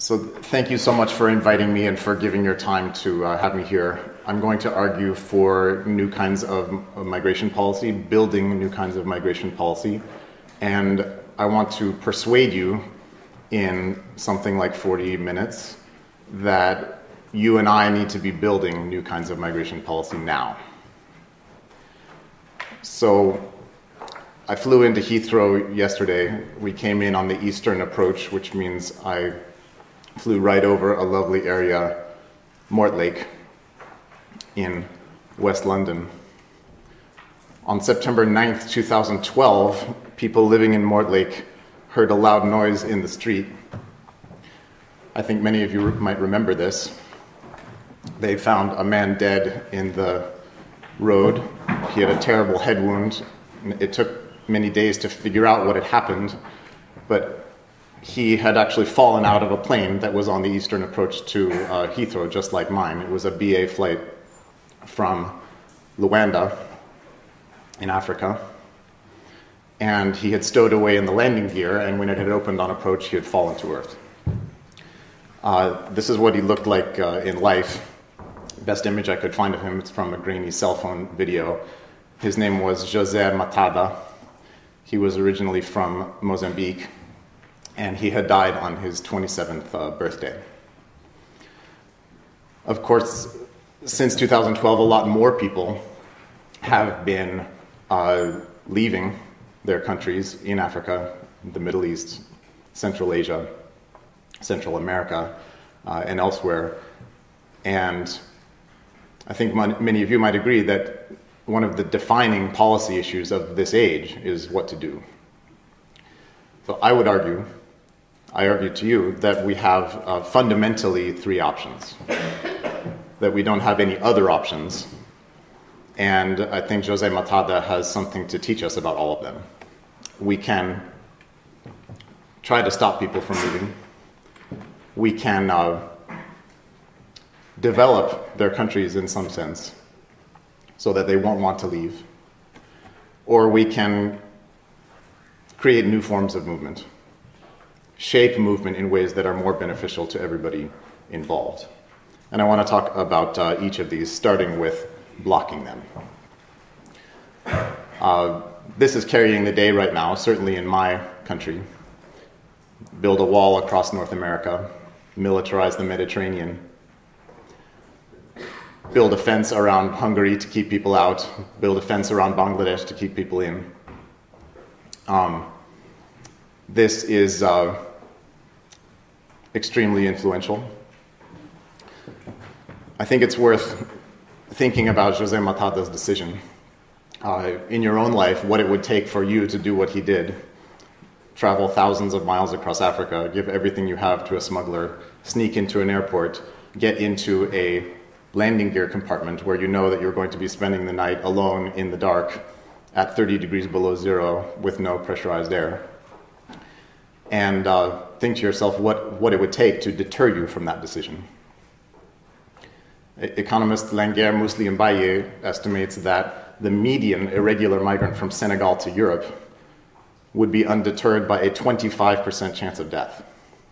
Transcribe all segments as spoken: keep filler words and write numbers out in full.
So thank you so much for inviting me and for giving your time to uh, have me here. I'm going to argue for new kinds of migration policy, building new kinds of migration policy, and I want to persuade you in something like forty minutes that you and I need to be building new kinds of migration policy now. So I flew into Heathrow yesterday. We came in on the eastern approach, which means I flew right over a lovely area, Mortlake, in West London. On September ninth, two thousand twelve, people living in Mortlake heard a loud noise in the street. I think many of you might remember this. They found a man dead in the road. He had a terrible head wound. It took many days to figure out what had happened, but he had actually fallen out of a plane that was on the eastern approach to uh, Heathrow, just like mine. It was a B A flight from Luanda in Africa. And he had stowed away in the landing gear, and when it had opened on approach, he had fallen to earth. Uh, this is what he looked like uh, in life. Best image I could find of him is from a grainy cell phone video. His name was José Matada. He was originally from Mozambique, and he had died on his twenty-seventh uh, birthday. Of course, since two thousand twelve, a lot more people have been uh, leaving their countries in Africa, the Middle East, Central Asia, Central America, uh, and elsewhere. And I think many of you might agree that one of the defining policy issues of this age is what to do. So I would argue, I argue to you, that we have uh, fundamentally three options, that we don't have any other options, and I think José Matada has something to teach us about all of them. We can try to stop people from moving. We can uh, develop their countries in some sense so that they won't want to leave. Or we can create new forms of movement, shape movement in ways that are more beneficial to everybody involved. And I want to talk about uh, each of these, starting with blocking them. Uh, this is carrying the day right now, certainly in my country. Build a wall across North America, militarize the Mediterranean, build a fence around Hungary to keep people out, build a fence around Bangladesh to keep people in. Um, this is uh, extremely influential. I think it's worth thinking about José Matada's decision uh, in your own life, what it would take for you to do what he did. Travel thousands of miles across Africa, give everything you have to a smuggler, sneak into an airport, get into a landing gear compartment where you know that you're going to be spending the night alone in the dark at thirty degrees below zero with no pressurized air. And uh, think to yourself what, what it would take to deter you from that decision. Economist Lenguer Mousli Mbaye estimates that the median irregular migrant from Senegal to Europe would be undeterred by a twenty-five percent chance of death.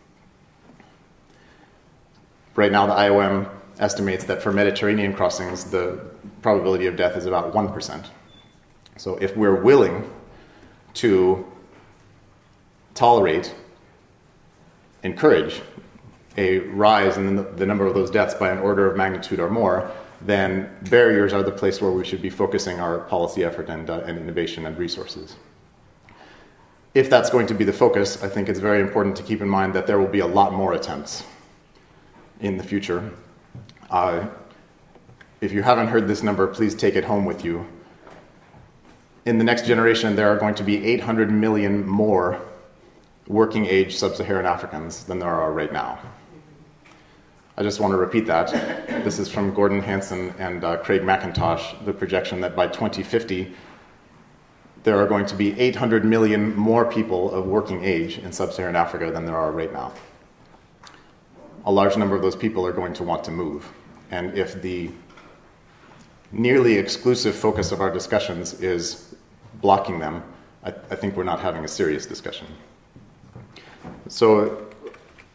Right now, the I O M estimates that for Mediterranean crossings, the probability of death is about one percent. So if we're willing to tolerate, encourage a rise in the, the number of those deaths by an order of magnitude or more, then barriers are the place where we should be focusing our policy effort and, uh, and innovation and resources. If that's going to be the focus, I think it's very important to keep in mind that there will be a lot more attempts in the future. Uh, if you haven't heard this number, please take it home with you. In the next generation, there are going to be eight hundred million more working age sub-Saharan Africans than there are right now. I just want to repeat that. This is from Gordon Hanson and uh, Craig McIntosh, the projection that by twenty fifty, there are going to be eight hundred million more people of working age in sub-Saharan Africa than there are right now. A large number of those people are going to want to move. And if the nearly exclusive focus of our discussions is blocking them, I, I think we're not having a serious discussion. So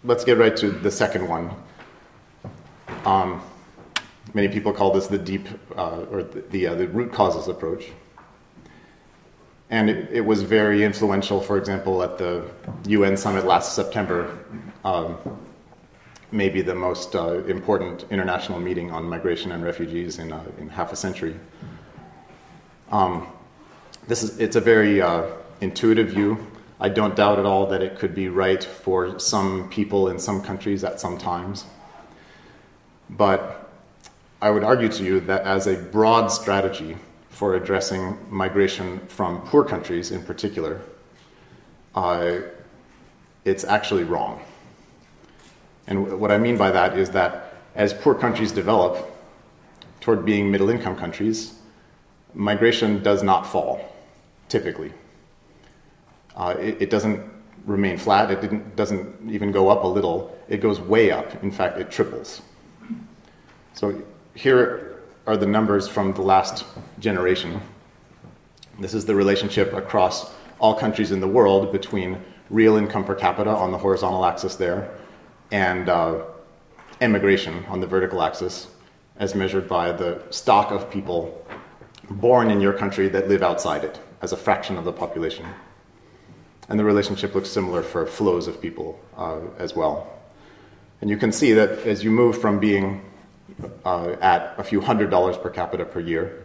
let's get right to the second one. Um, many people call this the deep, uh, or the, the, uh, the root causes approach. And it, it was very influential, for example, at the U N summit last September, um, maybe the most uh, important international meeting on migration and refugees in, uh, in half a century. Um, this is, it's a very uh, intuitive view. I don't doubt at all that it could be right for some people in some countries at some times. But I would argue to you that as a broad strategy for addressing migration from poor countries in particular, uh, it's actually wrong. And what I mean by that is that as poor countries develop toward being middle-income countries, migration does not fall, typically. Uh, it, it doesn't remain flat, it didn't, doesn't even go up a little, it goes way up. In fact, it triples. So here are the numbers from the last generation. This is the relationship across all countries in the world between real income per capita on the horizontal axis there and uh, emigration on the vertical axis, as measured by the stock of people born in your country that live outside it as a fraction of the population. And the relationship looks similar for flows of people uh, as well. And you can see that as you move from being uh, at a few hundred dollars per capita per year,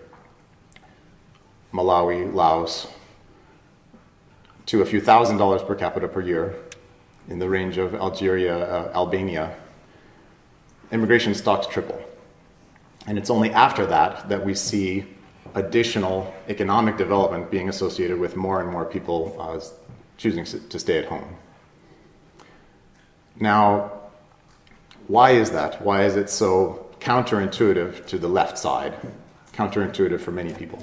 Malawi, Laos, to a few thousand dollars per capita per year in the range of Algeria, uh, Albania, immigration stocks triple. And it's only after that that we see additional economic development being associated with more and more people uh, choosing to stay at home. Now, why is that? Why is it so counterintuitive to the left side? Counterintuitive for many people.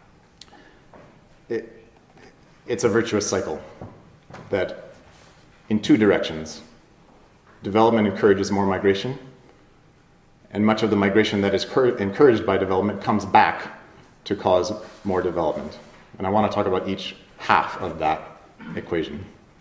It, it's a virtuous cycle that in two directions, development encourages more migration, and much of the migration that is encouraged by development comes back to cause more development. And I want to talk about each half of that equation.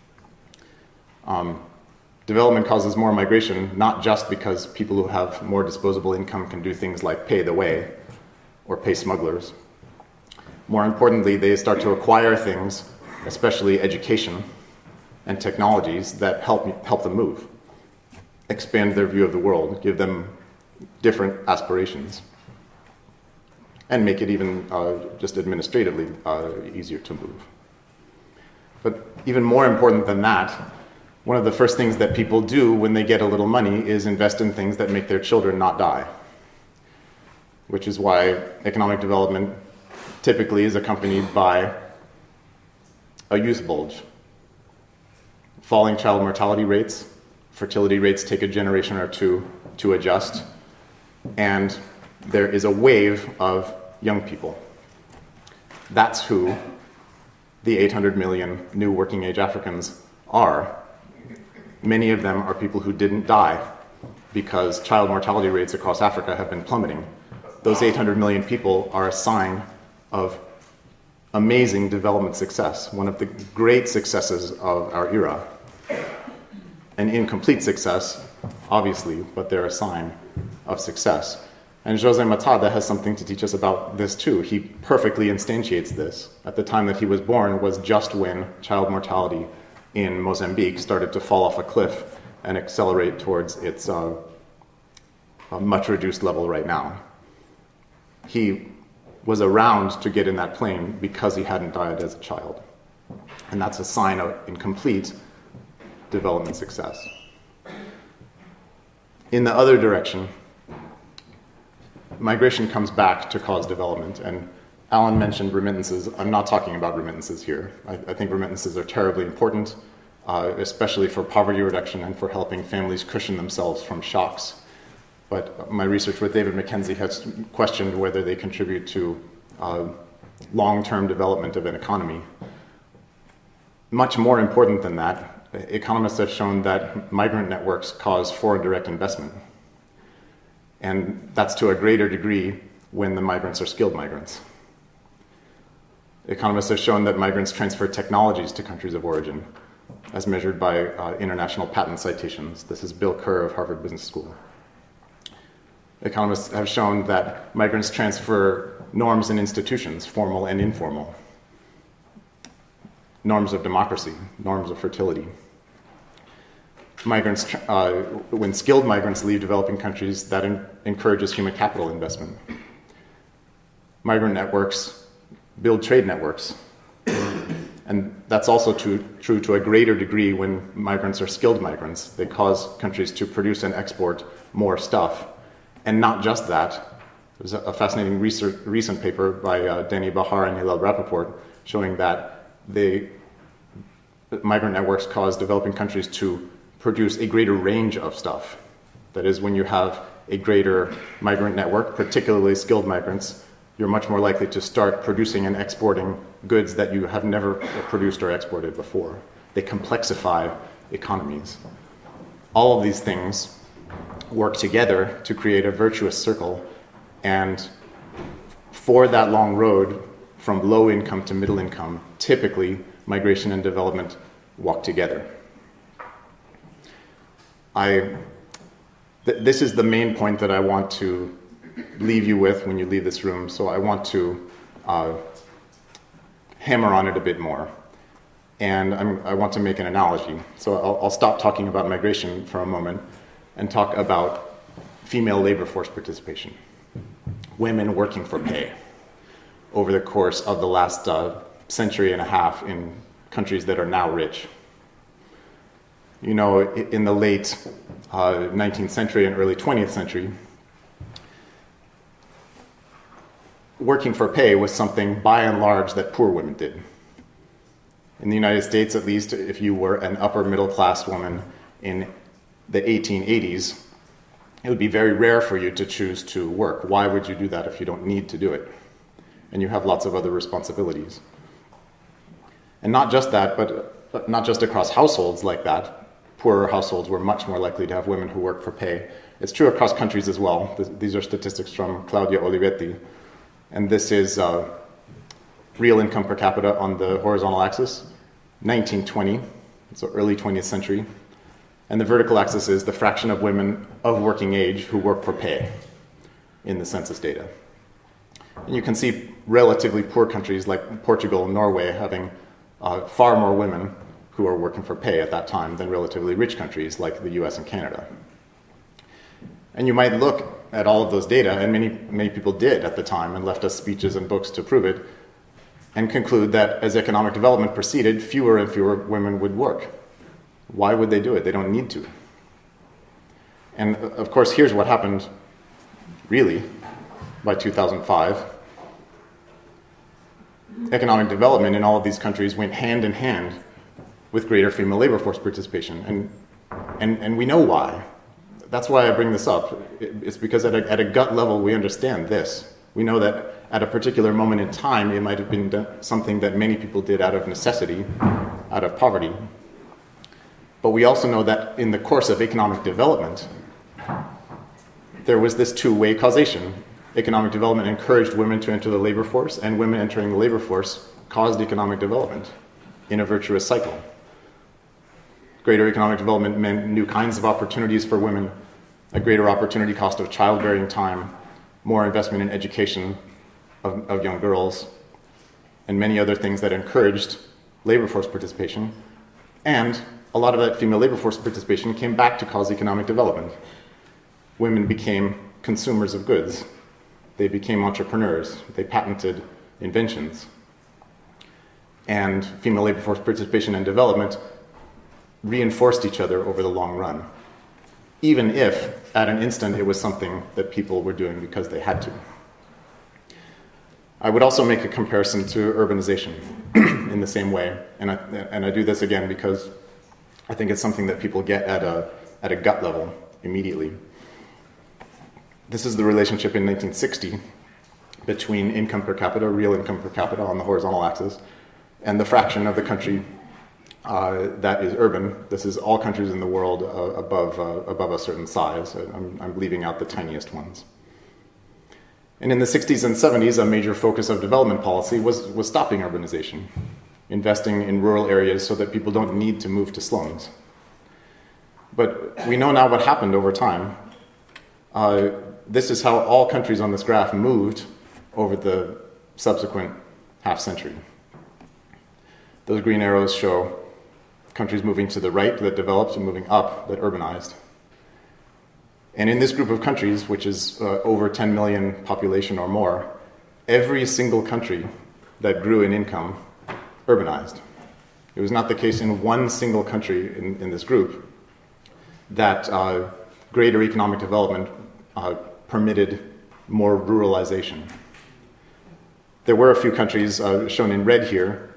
Um, development causes more migration, not just because people who have more disposable income can do things like pay the way or pay smugglers. More importantly, they start to acquire things, especially education and technologies that help, help them move, expand their view of the world, give them different aspirations, and make it even uh, just administratively uh, easier to move. But even more important than that, one of the first things that people do when they get a little money is invest in things that make their children not die, which is why economic development typically is accompanied by a youth bulge. Falling child mortality rates, fertility rates take a generation or two to adjust, and there is a wave of young people. That's who the eight hundred million new working age Africans are. Many of them are people who didn't die because child mortality rates across Africa have been plummeting. Those eight hundred million people are a sign of amazing development success, one of the great successes of our era. An incomplete success, obviously, but they're a sign of success. And José Matada has something to teach us about this too. He perfectly instantiates this. At the time that he was born was just when child mortality in Mozambique started to fall off a cliff and accelerate towards its uh, much reduced level right now. He was around to get in that plane because he hadn't died as a child. And that's a sign of incomplete development success. In the other direction, migration comes back to cause development. And Alan mentioned remittances. I'm not talking about remittances here. I, I think remittances are terribly important, uh, especially for poverty reduction and for helping families cushion themselves from shocks. But my research with David McKenzie has questioned whether they contribute to uh, long-term development of an economy. Much more important than that, economists have shown that migrant networks cause foreign direct investment. And that's to a greater degree when the migrants are skilled migrants. Economists have shown that migrants transfer technologies to countries of origin. as measured by uh, international patent citations. This is Bill Kerr of Harvard Business School. Economists have shown that migrants transfer norms and institutions, formal and informal, norms of democracy, norms of fertility. Migrants, uh, when skilled migrants leave developing countries, that in, encourages human capital investment. Migrant networks build trade networks. And that's also true, true to a greater degree when migrants are skilled migrants. They cause countries to produce and export more stuff. And not just that. There's a fascinating research, recent paper by uh, Danny Bahar and Hillel Rappaport showing that they, migrant networks cause developing countries to produce a greater range of stuff. That is, when you have a greater migrant network, particularly skilled migrants, you're much more likely to start producing and exporting goods that you have never produced or exported before. They complexify economies. All of these things work together to create a virtuous circle, and for that long road from low income to middle income, typically migration and development walk together. I, th- this is the main point that I want to leave you with when you leave this room, so I want to uh, hammer on it a bit more. And I'm, I want to make an analogy. So I'll, I'll stop talking about migration for a moment and talk about female labor force participation. Women working for pay over the course of the last uh, century and a half in countries that are now rich. You know, in the late uh, nineteenth century and early twentieth century, working for pay was something, by and large, that poor women did. In the United States, at least, if you were an upper middle class woman in the eighteen eighties, it would be very rare for you to choose to work. Why would you do that if you don't need to do it? And you have lots of other responsibilities. And not just that, but, but not just across households like that. Poorer households were much more likely to have women who work for pay. It's true across countries as well. These are statistics from Claudia Olivetti. And this is uh, real income per capita on the horizontal axis, nineteen twenty, so early twentieth century. And the vertical axis is the fraction of women of working age who work for pay in the census data. And you can see relatively poor countries like Portugal and Norway having uh, far more women who are working for pay at that time than relatively rich countries like the U S and Canada. And you might look at all of those data, and many, many people did at the time and left us speeches and books to prove it, and conclude that as economic development proceeded, fewer and fewer women would work. Why would they do it? They don't need to. And of course, here's what happened, really, by two thousand five. Economic development in all of these countries went hand in hand with greater female labor force participation. And, and, and we know why. That's why I bring this up. It's because at a, at a gut level, we understand this. We know that at a particular moment in time, it might have been something that many people did out of necessity, out of poverty. But we also know that in the course of economic development, there was this two-way causation. Economic development encouraged women to enter the labor force, and women entering the labor force caused economic development in a virtuous cycle. Greater economic development meant new kinds of opportunities for women, a greater opportunity cost of childbearing time, more investment in education of, of young girls, and many other things that encouraged labor force participation. And a lot of that female labor force participation came back to cause economic development. Women became consumers of goods. They became entrepreneurs. They patented inventions. And female labor force participation and development reinforced each other over the long run, even if at an instant it was something that people were doing because they had to. I would also make a comparison to urbanization in the same way, and I, and I do this again because I think it's something that people get at a, at a gut level immediately. This is the relationship in nineteen sixty between income per capita, real income per capita on the horizontal axis, and the fraction of the country uh, that is urban. This is all countries in the world uh, above, uh, above a certain size. I'm, I'm leaving out the tiniest ones. And in the sixties and seventies, a major focus of development policy was, was stopping urbanization. investing in rural areas so that people don't need to move to slums. But we know now what happened over time. Uh, this is how all countries on this graph moved over the subsequent half century. Those green arrows show countries moving to the right that developed and moving up that urbanized. And in this group of countries, which is uh, over ten million population or more, every single country that grew in income urbanized. It was not the case in one single country in, in this group that uh, greater economic development uh, permitted more ruralization. There were a few countries, uh, shown in red here,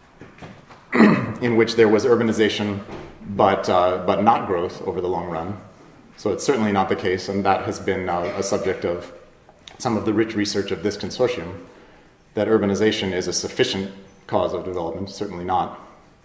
in which there was urbanization but, uh, but not growth over the long run. So it's certainly not the case, and that has been uh, a subject of some of the rich research of this consortium, that urbanization is a sufficient cause of development, certainly not.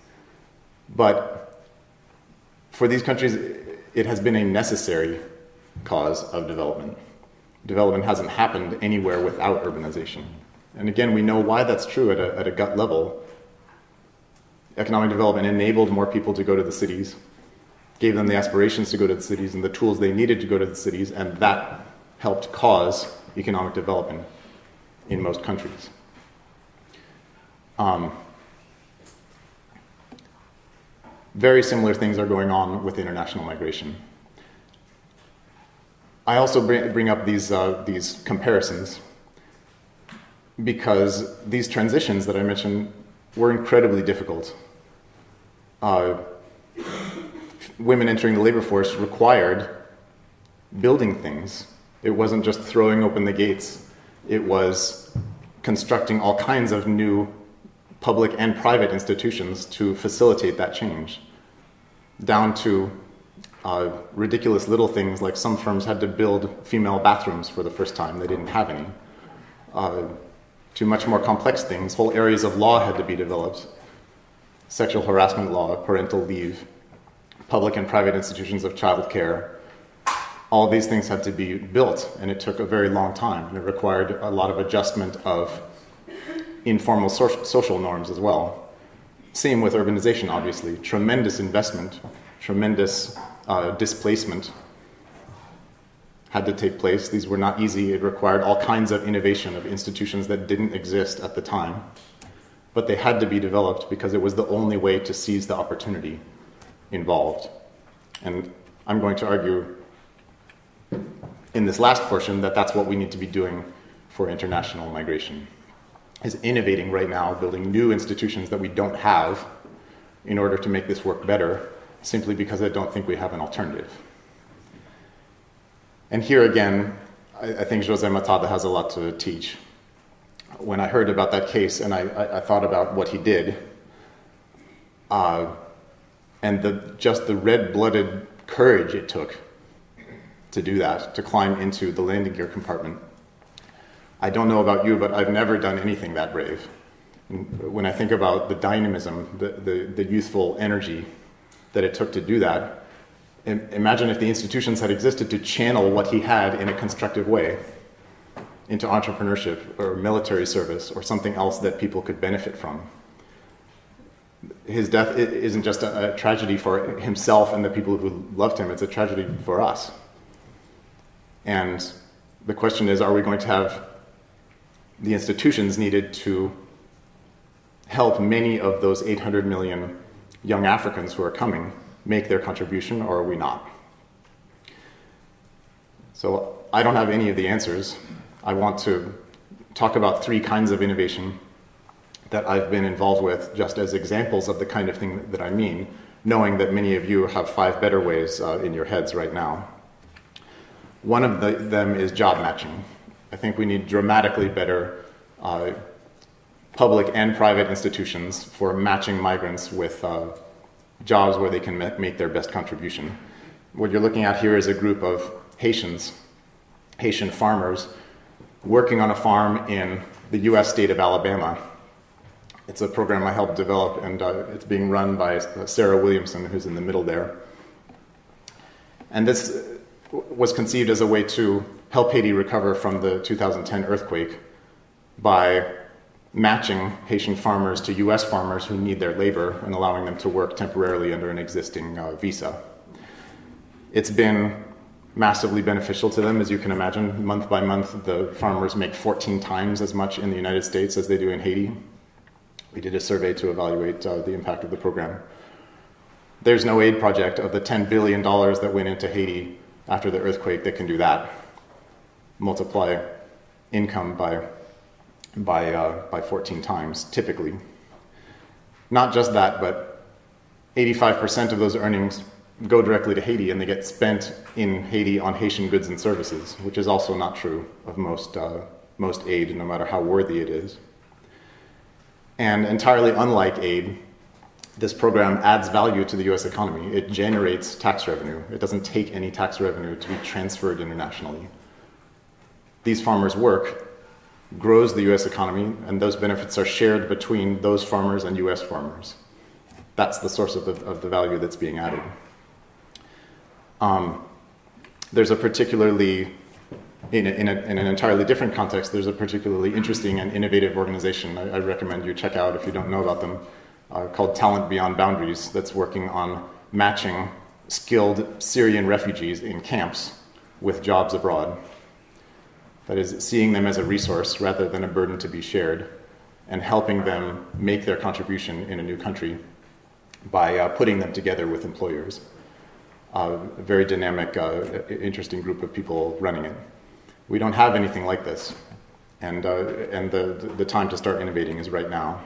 But for these countries, it has been a necessary cause of development. Development hasn't happened anywhere without urbanization. And again, we know why that's true at a, at a gut level. Economic development enabled more people to go to the cities, gave them the aspirations to go to the cities and the tools they needed to go to the cities, and that helped cause economic development in most countries. Um, very similar things are going on with international migration. I also bring, bring up these, uh, these comparisons because these transitions that I mentioned were incredibly difficult. Uh, women entering the labor force required building things. It wasn't just throwing open the gates. It was constructing all kinds of new public and private institutions to facilitate that change, down to uh, ridiculous little things like some firms had to build female bathrooms for the first time. They didn't have any. Uh, to much more complex things, whole areas of law had to be developed. Sexual harassment law, parental leave, public and private institutions of child care. All of these things had to be built, and it took a very long time, and it required a lot of adjustment of informal so- social norms as well. Same with urbanization, obviously. Tremendous investment, tremendous uh, displacement had to take place. These were not easy. It required all kinds of innovation of institutions that didn't exist at the time. But they had to be developed because it was the only way to seize the opportunity involved. And I'm going to argue in this last portion that that's what we need to be doing for international migration, is innovating right now, building new institutions that we don't have in order to make this work better, simply because I don't think we have an alternative. And here again, I, I think José Matada has a lot to teach. When I heard about that case and I, I, I thought about what he did, uh, and the, just the red-blooded courage it took to do that, to climb into the landing gear compartment. I don't know about you, but I've never done anything that brave. And when I think about the dynamism, the, the, the youthful energy that it took to do that, imagine if the institutions had existed to channel what he had in a constructive way into entrepreneurship or military service or something else that people could benefit from. His death isn't just a, a tragedy for himself and the people who loved him, it's a tragedy for us. And the question is, are we going to have the institutions needed to help many of those eight hundred million young Africans who are coming make their contribution, or are we not? So I don't have any of the answers. I want to talk about three kinds of innovation that I've been involved with just as examples of the kind of thing that I mean, knowing that many of you have five better ways uh, in your heads right now. One of the, them is job matching. I think we need dramatically better uh, public and private institutions for matching migrants with uh, jobs where they can make their best contribution. What you're looking at here is a group of Haitians, Haitian farmers, working on a farm in the U S state of Alabama. It's a program I helped develop, and uh, it's being run by Sarah Williamson, who's in the middle there. And this was conceived as a way to help Haiti recover from the two thousand ten earthquake by matching Haitian farmers to U S farmers who need their labor and allowing them to work temporarily under an existing uh, visa. It's been massively beneficial to them, as you can imagine. Month by month, the farmers make fourteen times as much in the United States as they do in Haiti. We did a survey to evaluate uh, the impact of the program. There's no aid project of the ten billion dollars that went into Haiti after the earthquake that can do that. Multiply income by, by, uh, by fourteen times, typically. Not just that, but eighty-five percent of those earnings go directly to Haiti, and they get spent in Haiti on Haitian goods and services, which is also not true of most, uh, most aid, no matter how worthy it is. And entirely unlike aid, this program adds value to the U S economy. It generates tax revenue. It doesn't take any tax revenue to be transferred internationally. These farmers' work grows the U S economy, and those benefits are shared between those farmers and U S farmers. That's the source of the, of the value that's being added. Um, there's a particularly, in, a, in, a, in an entirely different context, there's a particularly interesting and innovative organization I, I recommend you check out if you don't know about them, uh, called Talent Beyond Boundaries, that's working on matching skilled Syrian refugees in camps with jobs abroad. That is, seeing them as a resource rather than a burden to be shared, and helping them make their contribution in a new country by uh, putting them together with employers. Uh, a very dynamic, uh, interesting group of people running it. We don't have anything like this, and, uh, and the, the time to start innovating is right now.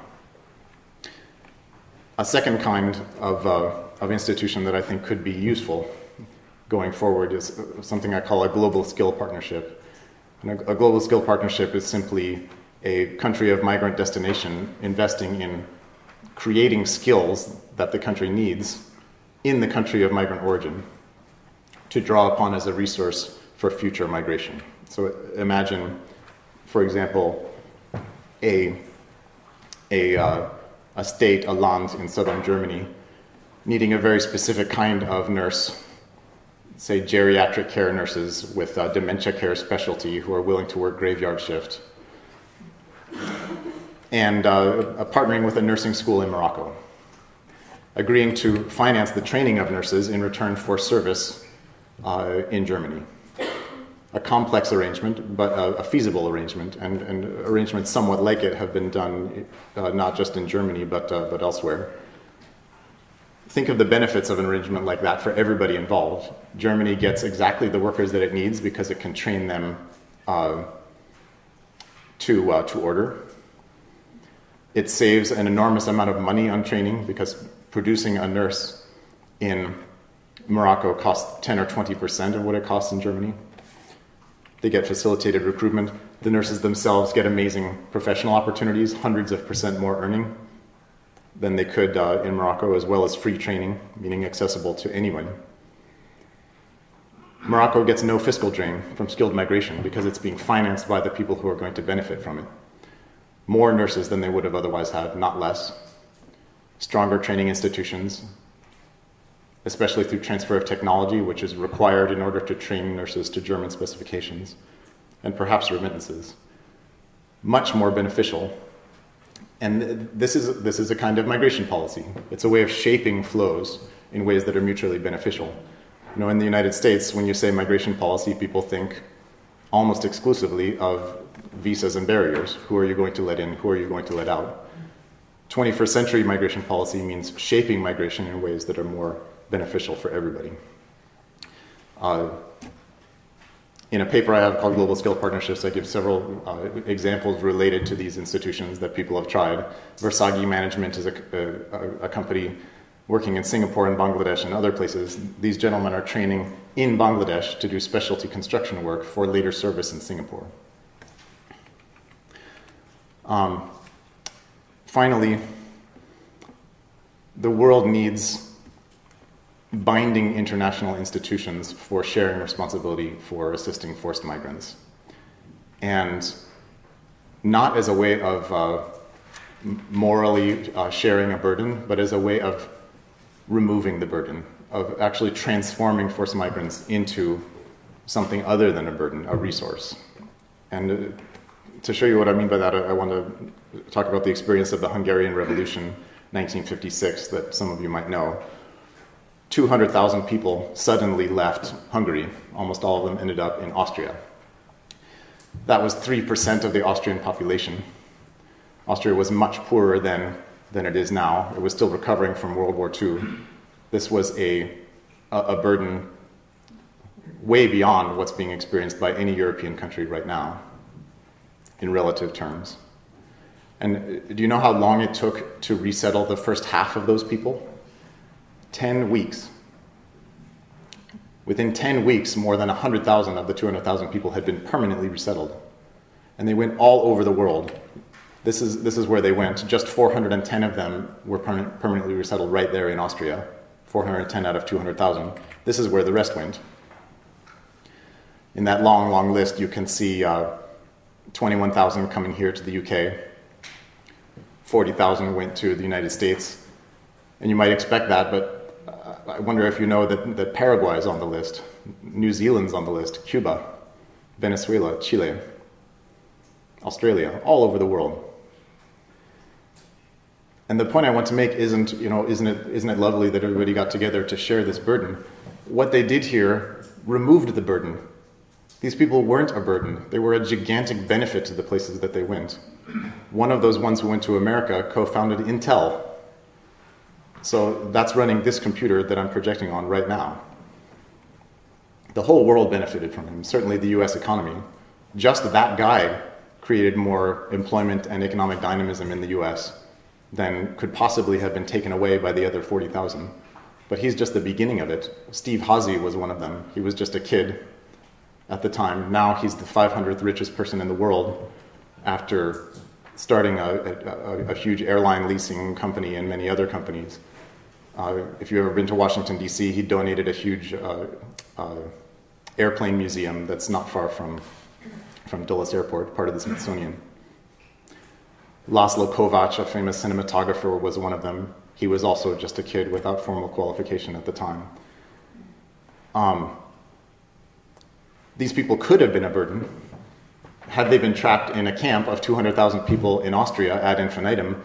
A second kind of, uh, of institution that I think could be useful going forward is something I call a global skill partnership. And a, a global skill partnership is simply a country of migrant destination investing in creating skills that the country needs in the country of migrant origin to draw upon as a resource for future migration. So imagine, for example, a, a, uh, a state, a Land in southern Germany, needing a very specific kind of nurse, say geriatric care nurses with uh, dementia care specialty who are willing to work graveyard shift, and uh, partnering with a nursing school in Morocco, agreeing to finance the training of nurses in return for service uh, in Germany. A complex arrangement, but a, a feasible arrangement, and, and arrangements somewhat like it have been done uh, not just in Germany, but, uh, but elsewhere. Think of the benefits of an arrangement like that for everybody involved. Germany gets exactly the workers that it needs because it can train them uh, to, uh, to order. It saves an enormous amount of money on training because producing a nurse in Morocco costs ten or twenty percent of what it costs in Germany. They get facilitated recruitment. The nurses themselves get amazing professional opportunities, hundreds of percent more earning than they could uh, in Morocco, as well as free training, meaning accessible to anyone. Morocco gets no fiscal drain from skilled migration because it's being financed by the people who are going to benefit from it. More nurses than they would have otherwise had, not less. Stronger training institutions, especially through transfer of technology, which is required in order to train nurses to German specifications, and perhaps remittances. Much more beneficial. And this is, this is a kind of migration policy. It's a way of shaping flows in ways that are mutually beneficial. You know, in the United States, when you say migration policy, people think almost exclusively of visas and barriers. Who are you going to let in? Who are you going to let out? twenty-first century migration policy means shaping migration in ways that are more beneficial for everybody. Uh, in a paper I have called Global Skill Partnerships, I give several uh, examples related to these institutions that people have tried. Versagi Management is a, a, a company working in Singapore and Bangladesh and other places. These gentlemen are training in Bangladesh to do specialty construction work for later service in Singapore. Um, finally, the world needs binding international institutions for sharing responsibility for assisting forced migrants. And not as a way of uh, morally uh, sharing a burden, but as a way of removing the burden, of actually transforming forced migrants into something other than a burden, a resource. And uh, to show you what I mean by that, I, I want to talk about the experience of the Hungarian Revolution, nineteen fifty-six, that some of you might know. two hundred thousand people suddenly left Hungary. Almost all of them ended up in Austria. That was three percent of the Austrian population. Austria was much poorer than, than it is now. It was still recovering from World War Two. This was a, a, a burden way beyond what's being experienced by any European country right now, in relative terms. And do you know how long it took to resettle the first half of those people? Ten weeks. Within ten weeks, more than one hundred thousand of the two hundred thousand people had been permanently resettled. And they went all over the world. This is, this is where they went. Just four hundred ten of them were perma- permanently resettled right there in Austria. four hundred ten out of two hundred thousand. This is where the rest went. In that long, long list, you can see uh, twenty-one thousand coming here to the U K. forty thousand went to the United States. And you might expect that, but I wonder if you know that, that Paraguay is on the list, New Zealand's on the list, Cuba, Venezuela, Chile, Australia, all over the world. And the point I want to make isn't, you know, isn't it, isn't it lovely that everybody got together to share this burden? What they did here removed the burden. These people weren't a burden. They were a gigantic benefit to the places that they went. One of those ones who went to America co-founded Intel. So that's running this computer that I'm projecting on right now. The whole world benefited from him, certainly the U S economy. Just that guy created more employment and economic dynamism in the U S than could possibly have been taken away by the other forty thousand. But he's just the beginning of it. Steve Hazy was one of them. He was just a kid at the time. Now he's the five hundredth richest person in the world after starting a, a, a huge airline leasing company and many other companies. Uh, if you've ever been to Washington, D C, he donated a huge uh, uh, airplane museum that's not far from, from Dulles Airport, part of the Smithsonian. Laszlo Kovacs, a famous cinematographer, was one of them. He was also just a kid without formal qualification at the time. Um, these people could have been a burden. Had they been trapped in a camp of two hundred thousand people in Austria ad infinitum,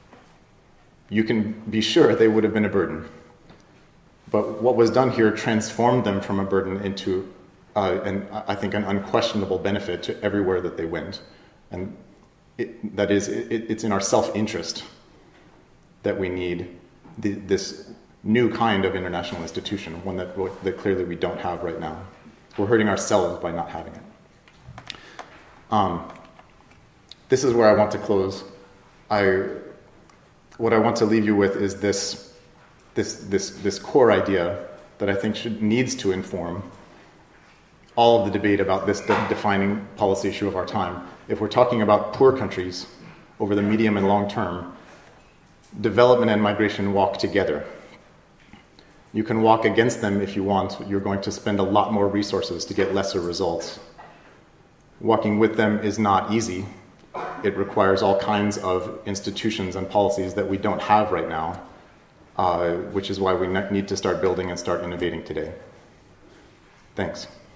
you can be sure they would have been a burden. But what was done here transformed them from a burden into, uh, an, I think, an unquestionable benefit to everywhere that they went. And it, that is, it, it's in our self-interest that we need the, this new kind of international institution, one that, that clearly we don't have right now. We're hurting ourselves by not having it. Um, this is where I want to close. I, what I want to leave you with is this, this, this, this core idea that I think should, needs to inform all of the debate about this de- defining policy issue of our time. If we're talking about poor countries over the medium and long term, development and migration walk together. You can walk against them if you want. You're going to spend a lot more resources to get lesser results. Walking with them is not easy. It requires all kinds of institutions and policies that we don't have right now, uh, which is why we ne- need to start building and start innovating today. Thanks.